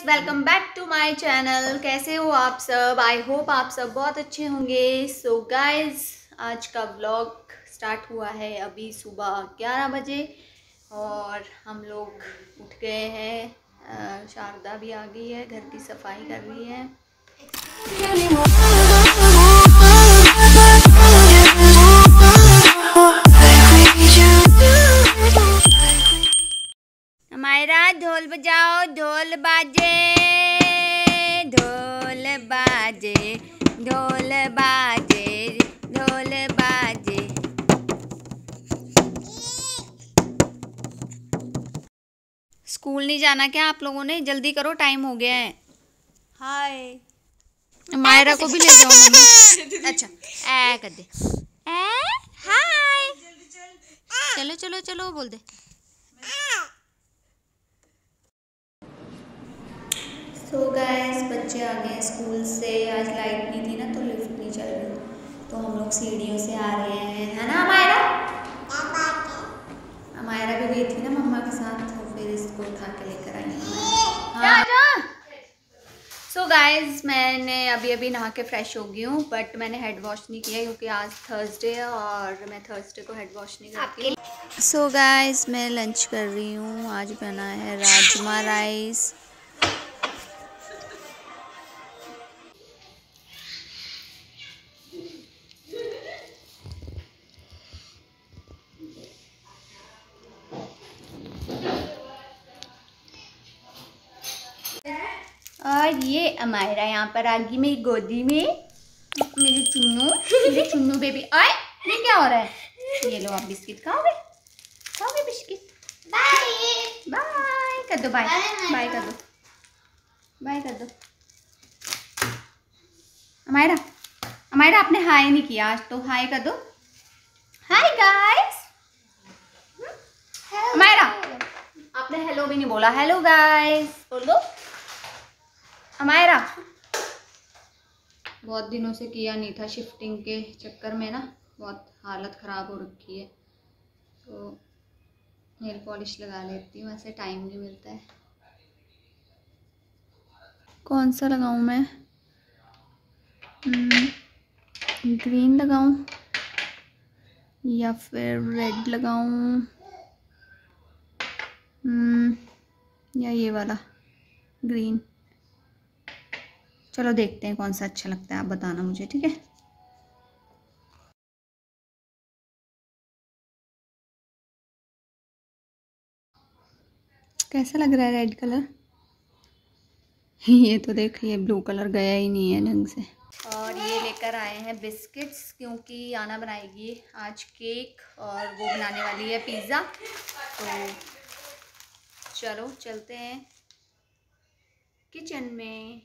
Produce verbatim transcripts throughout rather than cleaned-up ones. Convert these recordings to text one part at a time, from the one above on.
Welcome back to my channel. कैसे हो आप सब? आई होप आप सब बहुत अच्छे होंगे। सो so गाइज, आज का व्लॉग स्टार्ट हुआ है अभी सुबह ग्यारह बजे और हम लोग उठ गए हैं। शारदा भी आ गई है, घर की सफाई कर रही है। हमारा ढोल बजाओ, ढोल बाजे, ढोल बाजे, ढोल बाजे, ढोल बाजे। स्कूल नहीं जाना क्या आप लोगों ने? जल्दी करो, टाइम हो गया है। हाय, मायरा को भी ले जाओ मम्मा। अच्छा, ऐ कर दे, ऐ हाय, चलो चलो चलो बोल दे। सो so गाइस, बच्चे आ गए स्कूल से। आज लाइट नहीं थी ना तो लिफ्ट नहीं चल रही, तो हम लोग सीढ़ियों से आ रहे हैं, है ना अमायरा? अमायरा भी गई थी ना मम्मा के साथ, तो फिर इसको उठा के लेकर आई। हाँ। सो गाइस, मैंने अभी अभी नहा के फ्रेश हो गई हूँ, बट मैंने हेड वॉश नहीं किया क्योंकि आज थर्सडे है और मैं थर्सडे को हेड वॉश नहीं करती। सो गाइस, मैं लंच कर रही हूँ। आज बना है राजमा राइस। और ये अमायरा यहाँ पर आ गई मेरी गोदी में, मेरी चुन्नू, मेरी चुन्नू बेबी। आए, ये क्या हो रहा है? ये लो, आप बिस्किट खाओगे? खाओगे बिस्किट? बाय बाय कर दो, बाय बाय कर दो, बाय कर दो। अमायरा, अमायरा आपने हाय नहीं किया आज, तो हाय कर दो। Hi guys. अमायरा, आपने हेलो भी नहीं बोला। हेलो गाइस बोल दो। अमायरा, बहुत दिनों से किया नहीं था, शिफ्टिंग के चक्कर में ना बहुत हालत ख़राब हो रखी है, तो नेल पॉलिश लगा लेती हूँ, ऐसे टाइम नहीं मिलता है। कौन सा लगाऊँ मैं? ग्रीन लगाऊँ या फिर रेड लगाऊँ या ये वाला ग्रीन? चलो देखते हैं कौन सा अच्छा लगता है, आप बताना मुझे, ठीक है? कैसा लग रहा है रेड कलर? ये तो देख, ये ब्लू कलर गया ही नहीं है ढंग से। और ये लेकर आए हैं बिस्किट्स, क्योंकि आना बनाएगी आज केक और वो बनाने वाली है पिज़्ज़ा। तो चलो चलते हैं किचन में।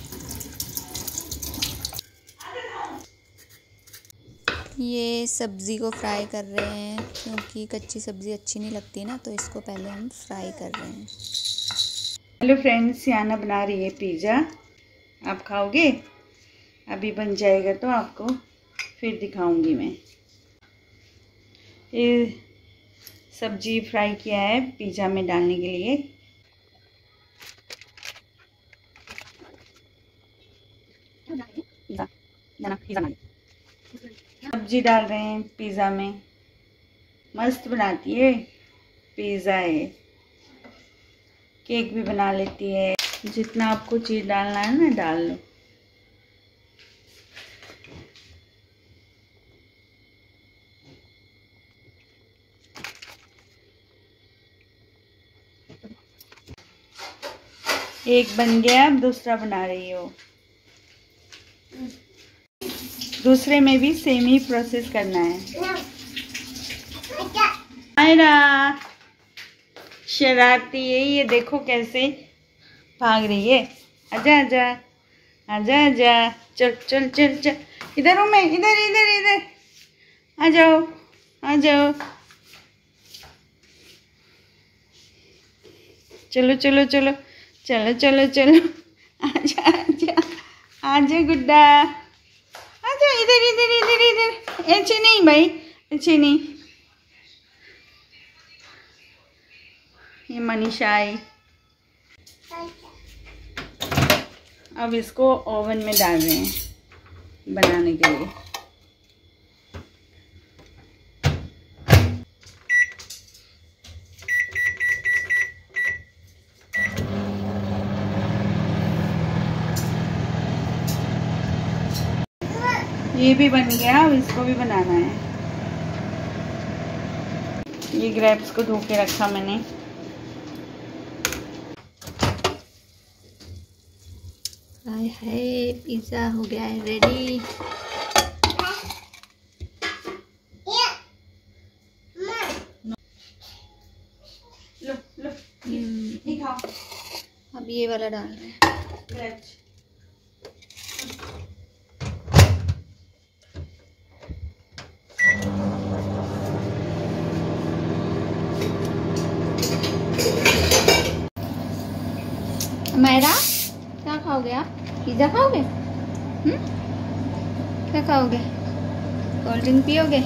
ये सब्ज़ी को फ्राई कर रहे हैं, क्योंकि कच्ची सब्ज़ी अच्छी नहीं लगती ना, तो इसको पहले हम फ्राई कर रहे हैं। हेलो फ्रेंड्स, याना बना रही है पिज़्ज़ा। आप खाओगे? अभी बन जाएगा तो आपको फिर दिखाऊंगी मैं। ये सब्ज़ी फ्राई किया है पिज़्ज़ा में डालने के लिए। सब्जी डाल रहे हैं पिज़्ज़ा में, मस्त बनाती है पिज़्ज़ा है। केक भी बना लेती है। जितना आपको चीज़ डालना है ना डाल लो। एक बन गया, अब दूसरा बना रही हो। दूसरे में भी सेम ही प्रोसेस करना है। आयरा शरारती है, ये देखो कैसे भाग रही है। आजा आजा आजा आजा, चल चल चल चल, इधर हूँ मैं, इधर इधर इधर, आ जाओ आ जाओ, चलो चलो चलो चलो चलो चलो, आजा आजा आजा गुड्डा, आजा इधर इधर इधर इधर। ऐसे नहीं भाई, ऐसे नहीं। ये मनीषा आई। अब इसको ओवन में डाल रहे हैं बनाने के लिए। ये भी बन गया, अब इसको भी बनाना है। ये ग्रेप्स को धो के रखा मैंने। हाय हाय, पिज़्ज़ा हो गया है रेडी। लो लो ये खाओ। अब ये वाला डाल रहे हैं ग्रेप्स। मेरा क्या खाओगे आप? पिज़्ज़ा खाओगे? हम्म, क्या खाओगे? कोल्ड ड्रिंक पियोगे?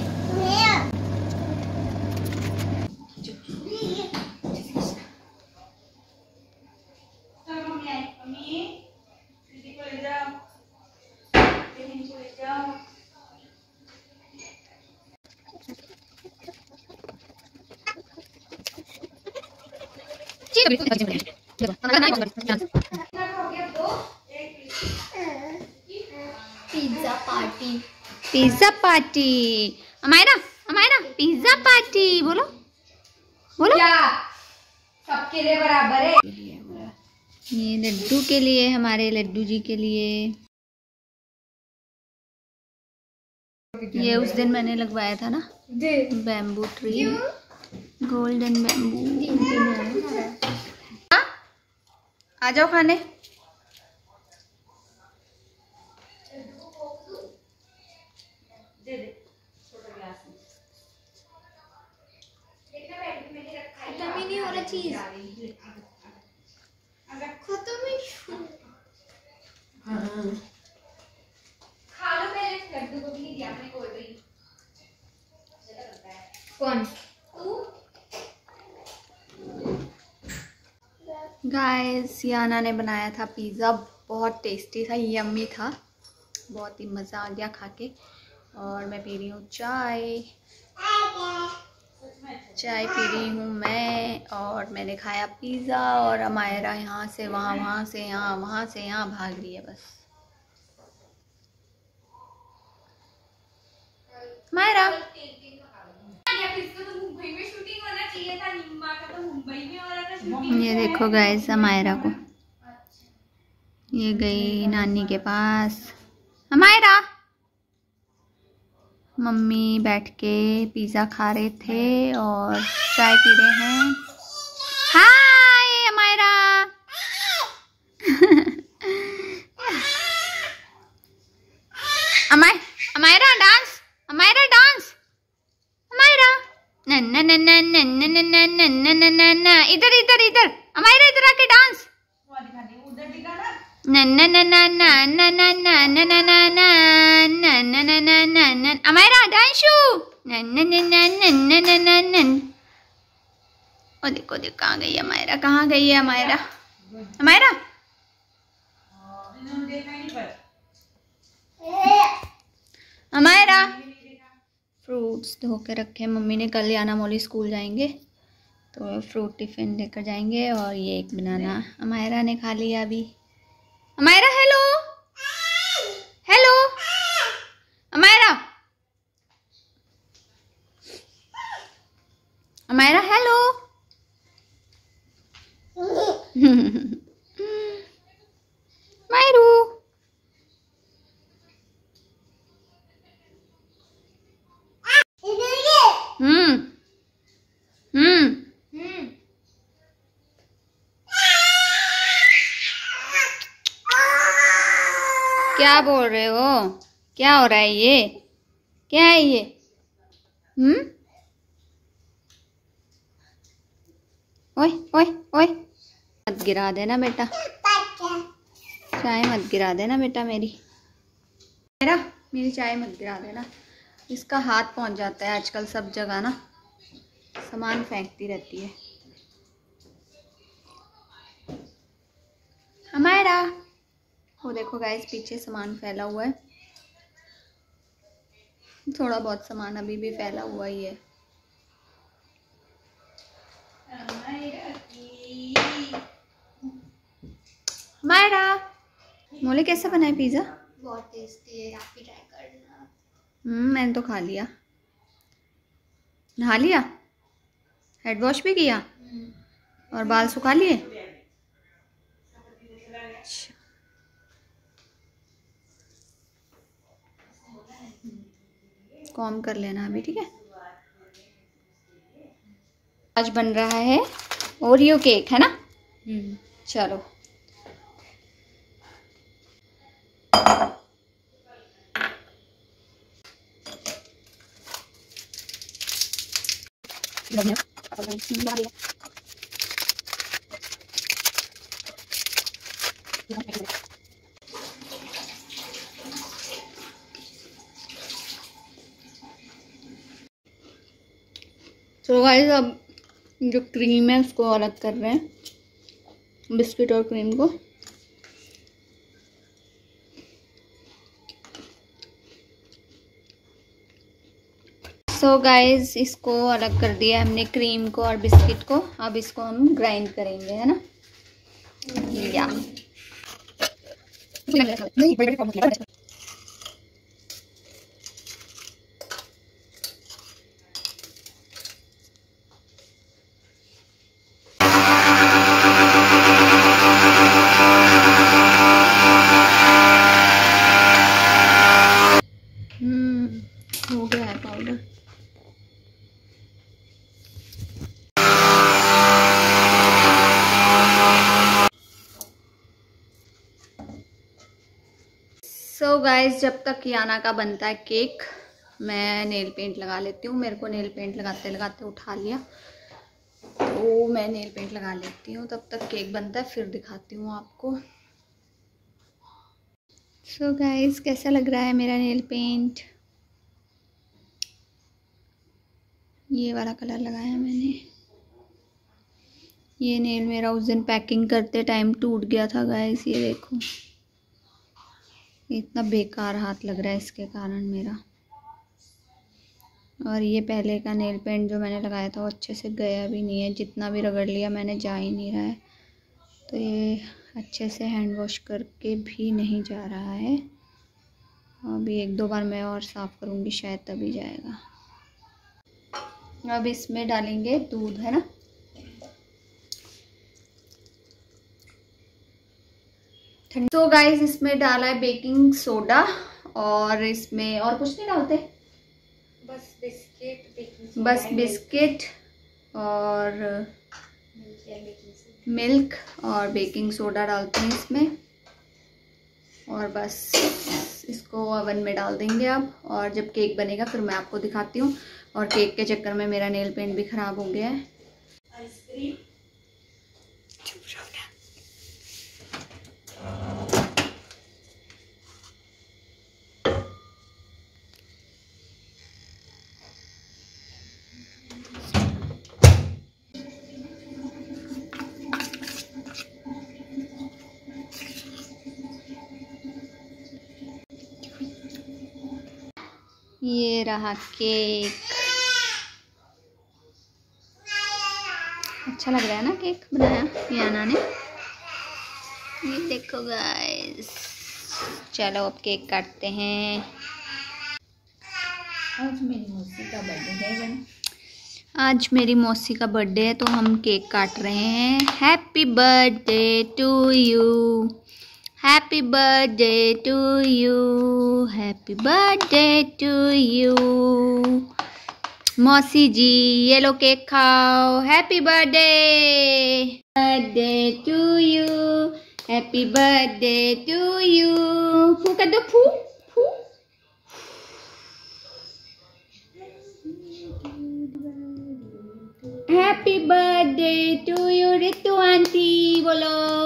Pizza party, pizza party. Amayra, Amayra, pizza party बोलो, बोलो। क्या सबके लिए बराबर है? ये लड्डू के लिए, हमारे लड्डू जी के लिए। ये उस दिन मैंने लगवाया था ना बैम्बू ट्री, गोल्डन बैम्बू। आ जाओ खाने। दे दे छोटा गिलास में। खत्म ही नहीं हो रहा चीज। खत्म ही। खा लो पहले, लड्डू को भी नहीं दिया मैंने कोल्ड ड्रिंक। कौन? तू? गाइस, याना ने बनाया था पिज़्ज़ा, बहुत टेस्टी था, यम्मी था, बहुत ही मज़ा आ गया खा के। और मैं पी रही हूँ चाय, चाय पी रही हूँ मैं। और मैंने खाया पिज़्ज़ा, और अमायरा यहाँ से वहाँ, वहाँ से यहाँ, वहाँ से यहाँ भाग रही है बस। अमायरा, ये देखो गाइस अमायरा को, ये गई नानी के पास। अमायरा, मम्मी बैठ के पिज़्ज़ा खा रहे थे और चाय पी रहे हैं। हाय अमायरा। अमाय अमायरा डांस, अमायरा डांस, अमायरा नन्ना नन्ना नन्ना नन्ना नन्ना नन्ना नन्ना। इधर इधर इधर अमायरा, इधर आके डांस। उधर दिखा ना। नन्ना नन्ना नन्ना नन्ना नन्ना नन्ना नन्ना नन्ना नन्ना। अमायरा डांसू। नन्ना नन्ना नन्ना नन्ना नन्ना। ओ देखो देखो कहाँ गई अमायरा, कहाँ गई है अमायरा? अमायरा, अमायरा। फ्रूट्स धो के रखे मम्मी ने, कल याना मोली स्कूल जाएंगे तो फ्रूट टिफिन लेकर जाएंगे। और ये एक बनाना अमायरा ने खा लिया अभी। Amayra hello, hello Amayra, Amayra hello. मायरू, हम्म हम्म क्या बोल रहे हो? क्या हो रहा है ये? क्या है ये? हम्म, ओए ओए ओए, मत गिरा देना बेटा, चाय मत गिरा देना बेटा मेरी। मेरा मेरी चाय मत गिरा देना। इसका हाथ पहुंच जाता है आजकल सब जगह ना, सामान फेंकती रहती है। अमायरा, वो देखो गाइस पीछे सामान फैला हुआ है, थोड़ा बहुत सामान अभी भी फैला हुआ ही है। मायरा मोले कैसा बना है पिज़्ज़ा? बहुत टेस्टी है, आप भी ट्राई करना। हम्म मैंने तो खा लिया। नहा लिया, हेड वॉश भी किया और बाल सुखा लिए। कॉम कर लेना अभी, ठीक है। आज बन रहा है ओरियो केक, है ना? चलो तो गाइस अब जो क्रीम है उसको अलग कर रहे हैं, बिस्किट और क्रीम को। सो so गाइस इसको अलग कर दिया हमने, क्रीम को और बिस्किट को। अब इसको हम ग्राइंड करेंगे, है ना? या हो गया है पाउडर। सो गाइस जब तक याना का बनता है केक, मैं नेल पेंट लगा लेती हूँ। मेरे को नेल पेंट लगाते लगाते उठा लिया, तो मैं नेल पेंट लगा लेती हूँ। तब तक केक बनता है, फिर दिखाती हूँ आपको। सो गाइस कैसा लग रहा है मेरा नेल पेंट? ये वाला कलर लगाया मैंने। ये नेल मेरा उस दिन पैकिंग करते टाइम टूट गया था गाइस, ये देखो इतना बेकार हाथ लग रहा है इसके कारण मेरा। और ये पहले का नेल पेंट जो मैंने लगाया था वो अच्छे से गया भी नहीं है, जितना भी रगड़ लिया मैंने जा ही नहीं रहा है। तो ये अच्छे से हैंड वॉश करके भी नहीं जा रहा है। अभी एक दो बार मैं और साफ़ करूँगी शायद तभी जाएगा। अब इसमें डालेंगे दूध, है ना? तो गाइस इसमें डाला है बेकिंग सोडा, और इसमें और कुछ नहीं डालते, बस बिस्किट बस बिस्किट और मिल्क और बेकिंग सोडा डालते हैं इसमें, और बस इसको ओवन में डाल देंगे अब। और जब केक बनेगा फिर मैं आपको दिखाती हूँ। और केक के चक्कर में मेरा नेल पेंट भी ख़राब हो गया है। आइसक्रीम ये रहा केक। अच्छा लग रहा है ना केक बनाया याना ने? ये देखो गाइस। चलो अब केक काटते हैं। आज मेरी मौसी का बर्थडे है। आज मेरी मौसी का बर्थडे है तो हम केक काट रहे हैं। Happy birthday to you, happy birthday to you, happy birthday to you. मौसी जी ये लो केक खाओ। Happy birthday, birthday to you, happy birthday to you. फू कर दो, फू फू। Happy birthday to you Ritu aunty बोलो।